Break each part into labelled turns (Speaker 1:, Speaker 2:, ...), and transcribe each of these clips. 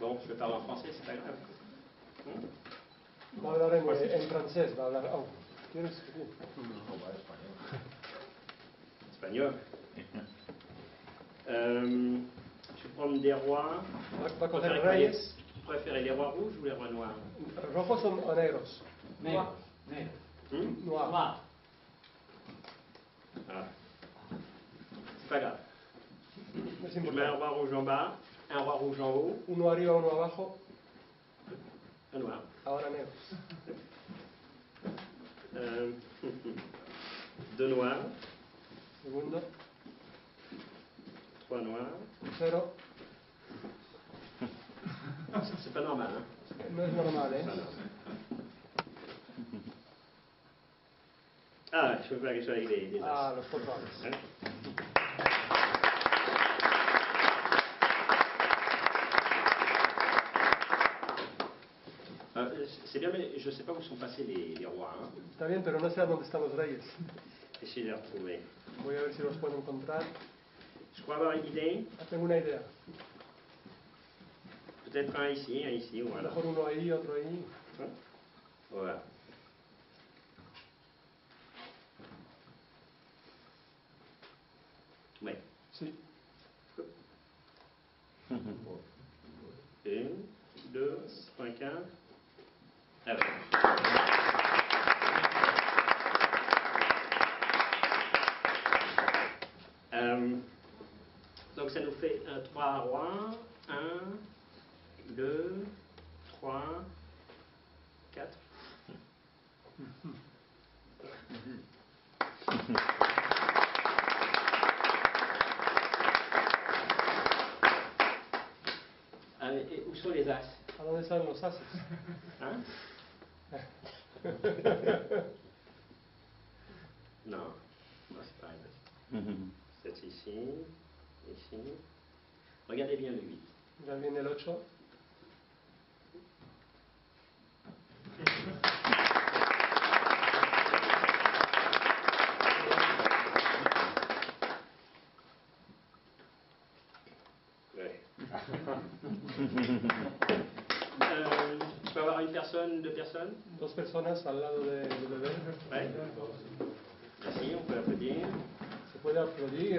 Speaker 1: Bon, je vais parler en français, c'est pas grave.
Speaker 2: Va a hablar en francés, va a hablar... Oh, ¿quieres escribir?
Speaker 3: No, va español.
Speaker 1: Espagnol. Je vais prendre des rois.
Speaker 2: Va a coger reyes.
Speaker 1: Vous préférez les rois rouges ou les rois noirs?
Speaker 2: ¿Rojos o negros?
Speaker 4: Negros. Negros.
Speaker 2: Noir.
Speaker 4: Noir.
Speaker 1: Ah. C'est pas grave.
Speaker 2: Es
Speaker 1: Je mets un
Speaker 2: importante.
Speaker 1: roi rouge en bas, un roi rouge en haut,
Speaker 2: Uno arriba, uno abajo.
Speaker 1: un noir.
Speaker 2: Ahora negros.
Speaker 1: Deux noirs,
Speaker 2: Segundo.
Speaker 1: trois noirs.
Speaker 2: Tercero.
Speaker 1: C'est pas normal, hein?
Speaker 2: No es normal,
Speaker 1: C'est pas normal. Ah, je peux faire quelque chose avec les
Speaker 2: Ah,
Speaker 1: as.
Speaker 2: los portales.
Speaker 1: Hein? C'est bien, mais je ne sais pas où sont passés les rois. Hein?
Speaker 2: Está bien, pero no sé a dónde están los reyes.
Speaker 1: Essayez de les retrouver.
Speaker 2: Voy a ver si los puedo encontrar.
Speaker 1: Je crois avoir une idée.
Speaker 2: Ah, tengo una idea.
Speaker 1: Peut-être un ici,
Speaker 2: A lo
Speaker 1: voilà.
Speaker 2: mejor uno ahí, otro ahí.
Speaker 1: Hein? Voilà. Oui.
Speaker 2: Sí.
Speaker 1: Une, deux, trois, quatre. Alors. Donc ça nous fait 3 rois. 1, 2, 3, 4. Et où sont les as?
Speaker 2: ¿A dónde están los ases?
Speaker 1: Hein? Non, non, c'est pas une. C'est ici, ici. Regardez bien le 8.
Speaker 2: Ya viene el 8.
Speaker 1: Ouais. Je peux avoir une personne, deux personnes?
Speaker 2: Dos personas al lado del bebé.
Speaker 1: Ouais. Merci, on peut applaudir.
Speaker 2: Se puede aplaudir.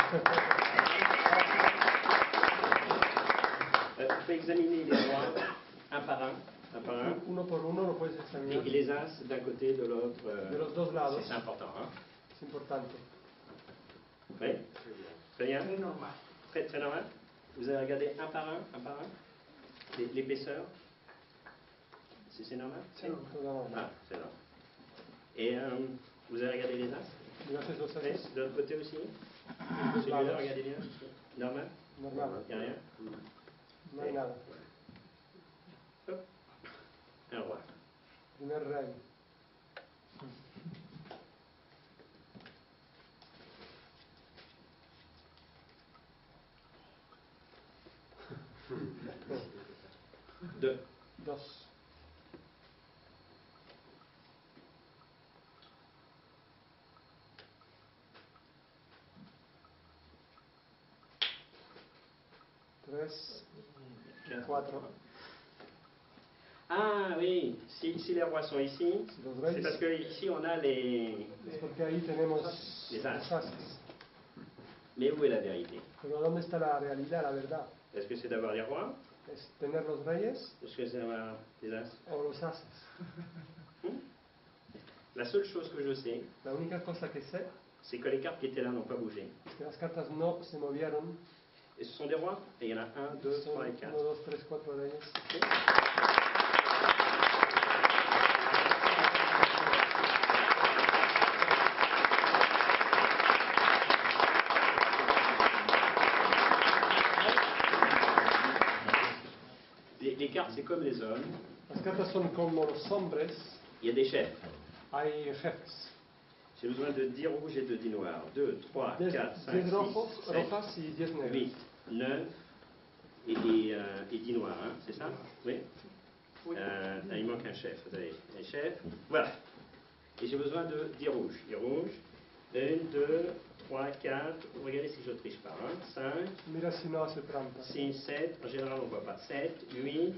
Speaker 1: On peut examiner les rois un par un.
Speaker 2: Uno por uno lo puedes examinar.
Speaker 1: Et les as d'un côté, de l'autre.
Speaker 2: De los dos lados.
Speaker 1: C'est important. Hein?
Speaker 2: Es importante.
Speaker 1: Oui. Très bien.
Speaker 4: Très normal.
Speaker 1: Très, très normal. Vous avez regardé un par un. L'épaisseur. C'est normal?
Speaker 2: Sí, todo normal.
Speaker 1: Ah, c'est normal. Et vous avez regardé les as?
Speaker 2: Gracias los
Speaker 1: Oui.
Speaker 2: ases.
Speaker 1: De l'autre côté aussi?
Speaker 2: Dos
Speaker 1: Celui-là,
Speaker 2: lados.
Speaker 1: regardez bien. Normal?
Speaker 2: Normal.
Speaker 1: Il n'y a rien?
Speaker 2: No hay nada.
Speaker 1: Hop. Un roi.
Speaker 2: Primer rey.
Speaker 1: Deux.
Speaker 2: Dos. Tres. Cuatro.
Speaker 1: Ah oui, si les rois sont ici,
Speaker 2: Si los reyes.
Speaker 1: c'est parce que ici on a les
Speaker 2: Es porque ahí tenemos
Speaker 1: Les as.
Speaker 2: los ases.
Speaker 1: Mais où est la vérité?
Speaker 2: Pero ¿dónde está la realidad, la verdad?
Speaker 1: Est-ce que c'est d'avoir les rois?
Speaker 2: ¿Es tener los reyes
Speaker 1: Est-ce que c'est d'avoir les as?
Speaker 2: o los ases?
Speaker 1: La seule chose que je sais,
Speaker 2: La única cosa que sé
Speaker 1: c'est que les cartes qui étaient là n'ont pas bougé.
Speaker 2: es que las cartas no se movieron.
Speaker 1: Et ce sont des rois. Et il y en a 1, 2,
Speaker 2: Son
Speaker 1: 3 et
Speaker 2: 1,
Speaker 1: 4.
Speaker 2: 2, 3, 4 reyes.
Speaker 1: Les cartes, c'est comme les hommes.
Speaker 2: Las cartas son como los hombres.
Speaker 1: Il y a des chefs.
Speaker 2: Hay jefes.
Speaker 1: J'ai besoin de 10 rouges et de 10 noirs. 2, 3, 4, 5,
Speaker 2: 10 rojos,
Speaker 1: 6, 7,
Speaker 2: rojas y 10 negros.
Speaker 1: 8, 9 et 10 noirs. Hein, c'est ça? Oui. Il manque un chef. Vous avez un chef. Voilà. Et j'ai besoin de 10 rouges. 10 rouges. 1, 2, 3, 4, regardez si je ne triche pas, hein, 5,
Speaker 2: Mira si no hace trampa.
Speaker 1: 6, 7, en général on ne voit pas, 7, 8,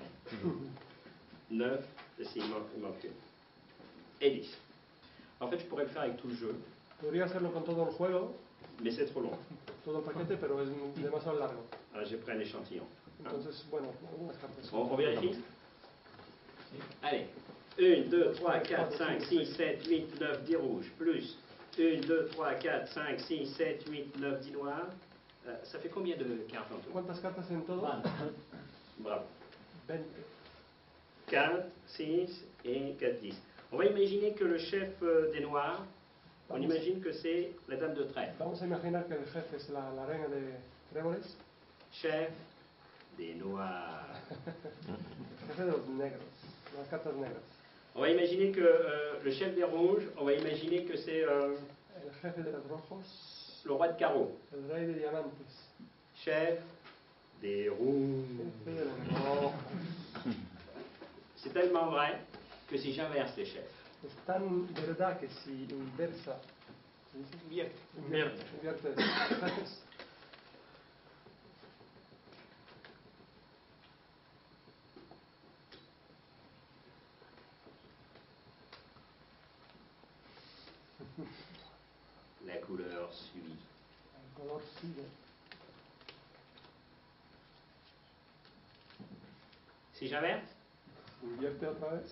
Speaker 1: 9, et s'il manque une, et 10. En fait, je pourrais le faire avec tout le jeu,
Speaker 2: Podría hacerlo con todo el juego,
Speaker 1: mais c'est trop long.
Speaker 2: todo el paquete, pero es demasiado largo.
Speaker 1: Alors j'ai pris un échantillon. Hein.
Speaker 2: Entonces, bueno, algunas cartas.
Speaker 1: On vérifie? Allez, 1, 2, 3, 4, 5, 6, 7, 8, 9, 10 rouges, plus 1, 2, 3, 4, 5, 6, 7, 8, 9, 10 noirs. Ça fait combien de cartes en tout?
Speaker 2: ¿Cuántas cartas en todo?
Speaker 1: Bravo.
Speaker 2: 20.
Speaker 1: 4, 6 et 4, 10. On va imaginer que le chef des noirs, on imagine que c'est la dame de trèfle.
Speaker 2: Vamos a imaginar que el jefe es la reina de tréboles.
Speaker 1: Chef des noirs.
Speaker 2: El jefe de los negros, las cartas negras.
Speaker 1: On va imaginer que le chef des rouges, on va imaginer que c'est
Speaker 2: El jefe de los rojos,
Speaker 1: le roi de carreau.
Speaker 2: el rey de diamantes.
Speaker 1: Chef des rouges.
Speaker 2: Jefe de los rojos.
Speaker 1: C'est tellement vrai que si j'inverse les chefs,
Speaker 2: Es tan verdad que si inversa, ¿se dice? Invierte los jefes,
Speaker 1: la couleur suit.
Speaker 2: el color sigue.
Speaker 1: Si j'inverse,
Speaker 2: Invierte otra vez.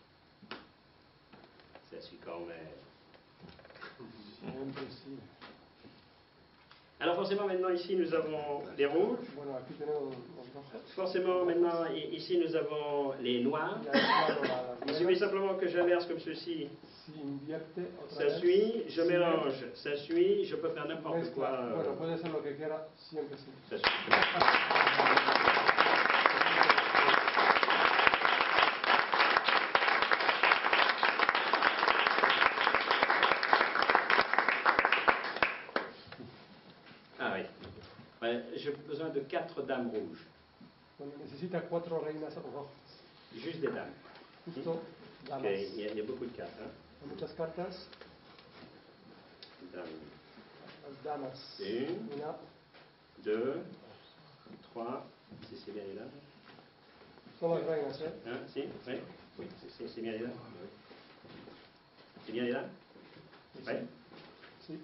Speaker 1: ça suit quand même.
Speaker 2: Siempre sigue.
Speaker 1: Alors forcément maintenant ici nous avons les rouges,
Speaker 2: Bueno, aquí tenemos los rojos.
Speaker 1: forcément maintenant ici nous avons les noirs.
Speaker 2: Y al lado las
Speaker 1: Il suffit
Speaker 2: negras.
Speaker 1: simplement que j'inverse comme ceci,
Speaker 2: Si invierte otra
Speaker 1: ça
Speaker 2: vez.
Speaker 1: suit, je
Speaker 2: sigue,
Speaker 1: mélange, ça suit, je peux faire n'importe
Speaker 2: mezcla.
Speaker 1: quoi.
Speaker 2: Bueno, puede ser lo que quiera, siempre sí.
Speaker 1: Ça suit. Ah oui. Ouais, j'ai besoin de 4 dames rouges.
Speaker 2: Bueno, necesita 4 reinas rojas.
Speaker 1: Juste des dames.
Speaker 2: Justo
Speaker 1: Parce
Speaker 2: damas.
Speaker 1: qu'il y a beaucoup de cartes. Hein.
Speaker 2: Hay muchas cartas.
Speaker 1: Dame.
Speaker 2: Las damas.
Speaker 1: Une.
Speaker 2: 1,
Speaker 1: 2, 3. Si c'est bien les dames.
Speaker 2: son las reinas, ¿eh?
Speaker 1: Hein, si, oui. Oui, c'est bien les dames. C'est bien les dames. Oui.
Speaker 2: Sí.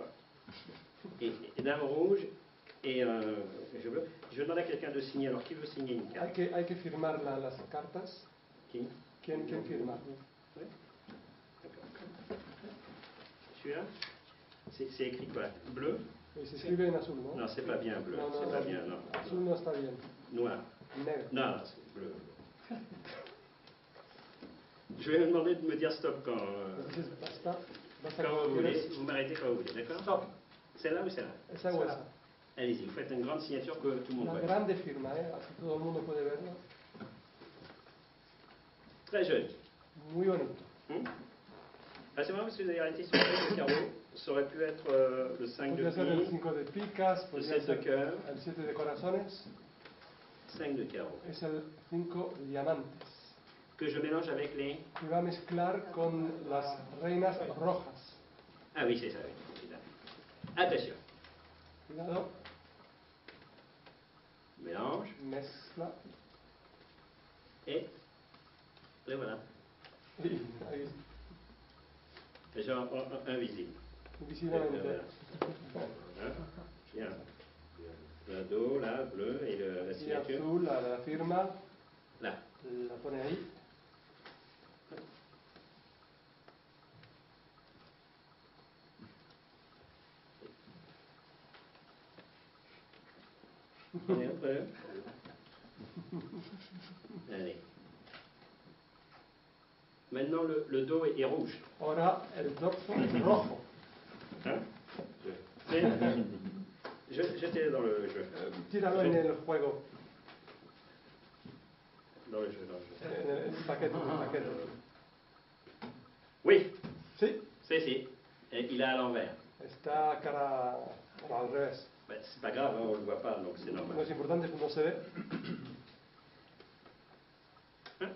Speaker 1: Et dame rouge et je veux. Je vais demander à quelqu'un de signer. Alors qui veut signer une carte?
Speaker 2: Hay que firmar las cartas.
Speaker 1: Qui?
Speaker 2: ¿Quién firma?
Speaker 1: Oui. D'accord. Celui-là? C'est écrit quoi? Bleu?
Speaker 2: Y se escribe en azul, ¿no?
Speaker 1: Non, c'est pas bien bleu.
Speaker 2: No, no,
Speaker 1: C'est
Speaker 2: no.
Speaker 1: pas bien, non.
Speaker 2: Azul no está bien.
Speaker 1: Noir.
Speaker 2: Negro.
Speaker 1: Non, c'est bleu. Je vais vous demander de me dire stop quand.
Speaker 2: Entonces basta
Speaker 1: Quand
Speaker 2: cuando
Speaker 1: vous voulez.
Speaker 2: quieres.
Speaker 1: Vous m'arrêtez quand vous voulez, d'accord?
Speaker 4: Stop.
Speaker 1: Celle-là ou celle-là?
Speaker 2: Esa o esa.
Speaker 1: Allez-y, vous faites une grande signature que tout le monde
Speaker 2: Una
Speaker 1: voit.
Speaker 2: grande firma, ¿eh? Así todo el mundo puede verlo.
Speaker 1: Très joli.
Speaker 2: Muy bonito.
Speaker 1: Ah, c'est marrant parce que vous avez arrêté sur le carreau. Ça aurait pu être le 5 de
Speaker 2: Podría ser el
Speaker 1: pique,
Speaker 2: 5 de picas,
Speaker 1: le
Speaker 2: podría
Speaker 1: 7 de
Speaker 2: ser
Speaker 1: cœur,
Speaker 2: el 7 de corazones.
Speaker 1: 5 de carreau.
Speaker 2: Es el 5 de diamantes.
Speaker 1: Que je mélange avec les.
Speaker 2: Y va a mezclar con las reinas rojas.
Speaker 1: Ah oui, c'est ça, oui. C'est ça. Attention.
Speaker 2: Cuidado,
Speaker 1: Mélange.
Speaker 2: mezcla.
Speaker 1: Et. Et voilà.
Speaker 2: Y ahí,
Speaker 1: Genre invisible.
Speaker 2: invisiblemente.
Speaker 1: Hein? Bien. Le dos, là, bleu, et la
Speaker 2: Y
Speaker 1: signature.
Speaker 2: azul, la firma,
Speaker 1: Là.
Speaker 2: la pone ahí.
Speaker 1: On est prêt? Allez. Maintenant, le dos est rouge.
Speaker 2: Ahora el dorso es rojo.
Speaker 1: Hein? J'étais dans le jeu.
Speaker 2: Tíralo en el juego,
Speaker 1: Dans le jeu, dans le jeu.
Speaker 2: en el paquete.
Speaker 1: Oui,
Speaker 2: Sí,
Speaker 1: si. Et il est à l'envers.
Speaker 2: está cara al revés.
Speaker 1: Ben, c'est pas grave, hein, on ne le voit pas, donc c'est
Speaker 2: No
Speaker 1: normal.
Speaker 2: es importante, no se ve.
Speaker 1: Hein?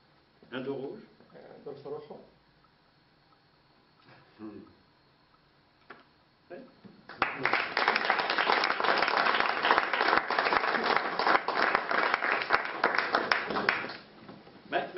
Speaker 1: Un dos rouge.
Speaker 2: Dorso rojo.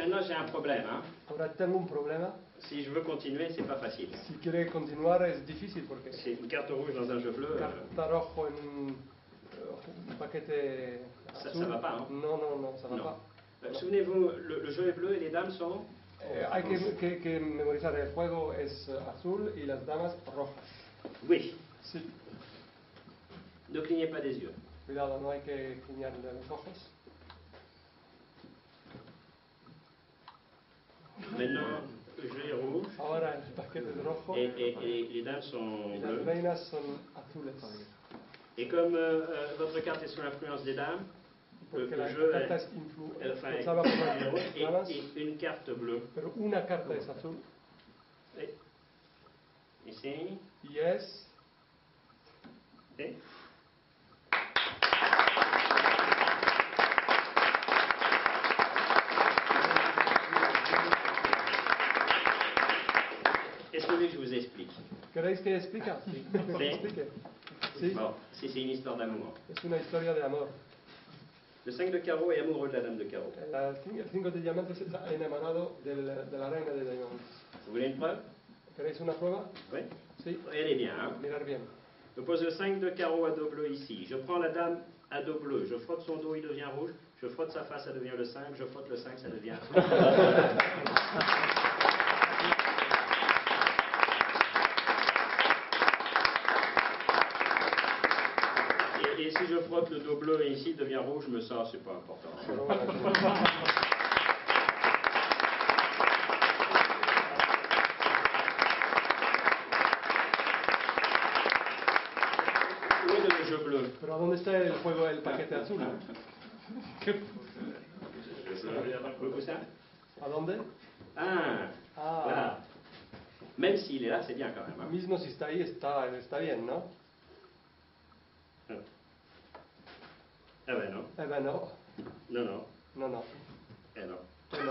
Speaker 1: maintenant j'ai un problème. Hein.
Speaker 2: Ahora tengo un problema.
Speaker 1: Si je veux continuer, c'est pas facile.
Speaker 2: Si quiere continuar es difícil porque
Speaker 1: C'est une carte rouge dans un jeu bleu.
Speaker 2: carta rojo en un paquete
Speaker 1: Ça
Speaker 2: azul.
Speaker 1: va pas, hein?
Speaker 2: No, ça va
Speaker 1: Non.
Speaker 2: pas.
Speaker 1: Souvenez-vous, le jeu est bleu et les dames sont.
Speaker 2: Hay que memorizar, el juego es azul y las damas rojas.
Speaker 1: Oui.
Speaker 2: Sí.
Speaker 1: Ne clignez pas des yeux.
Speaker 2: Cuidado, no hay que guiñar de los ojos.
Speaker 1: Maintenant, le jeu est rouge
Speaker 2: Ahora el paquete es rojo
Speaker 1: et les dames sont
Speaker 2: y las
Speaker 1: bleues.
Speaker 2: reinas son azules.
Speaker 1: Et comme votre carte est sous l'influence des dames,
Speaker 2: Porque
Speaker 1: le
Speaker 2: la
Speaker 1: jeu
Speaker 2: carta
Speaker 1: est,
Speaker 2: es
Speaker 1: enfin,
Speaker 2: influenciada por las damas,
Speaker 1: et une carte bleue.
Speaker 2: pero una carta es azul
Speaker 1: Et, ici.
Speaker 2: y es
Speaker 1: Et. Est-ce que vous voulez que je vous explique?
Speaker 2: ¿Queréis que explique? Sí. Explique. Sí.
Speaker 1: Bon, si c'est une histoire d'amour.
Speaker 2: Es una historia de amor.
Speaker 1: Le 5 de carreau est amoureux de la dame de carreau.
Speaker 2: El 5 de diamantes está enamorado de la reina de diamantes.
Speaker 1: Vous voulez une preuve?
Speaker 2: ¿Queréis una prueba?
Speaker 1: Oui.
Speaker 2: Sí.
Speaker 1: Regardez bien. Hein?
Speaker 2: Mirar bien.
Speaker 1: Je pose le 5 de carreau à dos bleu ici. Je prends la dame à dos bleu. Je frotte son dos, il devient rouge. Je frotte sa face, ça devient le 5. Je frotte le 5, ça devient... Et si je frotte le dos bleu et ici il devient rouge, je me sors, c'est pas important.
Speaker 2: Pero bueno,
Speaker 1: Où est le jeu bleu?
Speaker 2: pero ¿dónde está el juego, el paquete azul?
Speaker 1: Où ça?
Speaker 2: ¿A dónde?
Speaker 1: Ah,
Speaker 2: Ah,
Speaker 1: voilà. Même s'il est là, c'est bien quand même. Hein.
Speaker 2: mismo si está ahí, está bien, ¿no?
Speaker 1: Ah ben non.
Speaker 2: Eh ben no,
Speaker 1: Non.
Speaker 2: no.
Speaker 1: Eh non.
Speaker 2: No.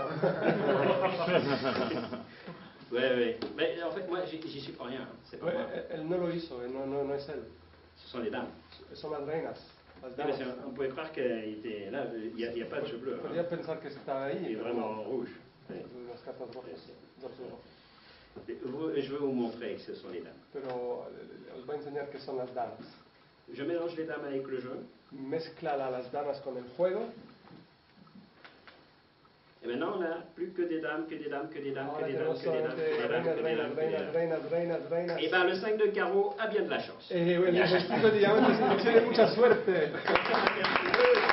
Speaker 1: Oui. Mais en fait, moi, j'y suis pour rien. Hein. C'est pas moi.
Speaker 2: Él no lo hizo, no es él.
Speaker 1: Ce sont les dames.
Speaker 2: Son las reinas, las
Speaker 1: Oui, mais
Speaker 2: damas.
Speaker 1: on pouvait croire qu'il était là. Il n'y a pas de jeu bleu.
Speaker 2: Podría
Speaker 1: Hein.
Speaker 2: pensar que está ahí,
Speaker 1: Il est
Speaker 2: pero
Speaker 1: vraiment
Speaker 2: no.
Speaker 1: rouge. Oui.
Speaker 2: Las cartas rojas, dos rojos.
Speaker 1: Je veux vous montrer que ce sont les dames.
Speaker 2: Pero os voy a enseñar que son las damas.
Speaker 1: Je mélange les dames avec le jeu.
Speaker 2: Mezcla las damas con el juego.
Speaker 1: Et maintenant, on n'a plus que des dames, que des dames, que des dames, que
Speaker 2: Ahora
Speaker 1: des dames,
Speaker 2: tenemos
Speaker 1: que des dames, que des dames, que des dames, que des dames.
Speaker 2: reinas.
Speaker 1: Et bien, le 5 de carreau a bien de la chance.
Speaker 2: El 5 de diamantes tiene mucha suerte.